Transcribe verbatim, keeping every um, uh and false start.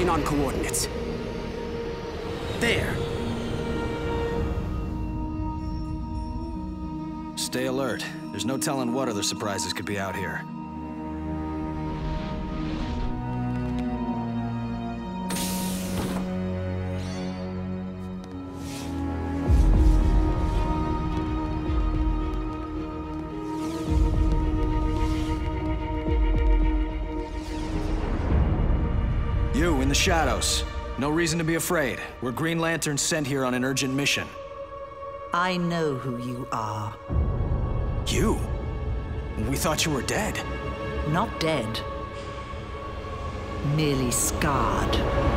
Checking on coordinates. There. Stay alert. There's no telling what other surprises could be out here. You, in the shadows. No reason to be afraid. We're Green Lanterns sent here on an urgent mission. I know who you are. You? We thought you were dead. Not dead. Merely scarred.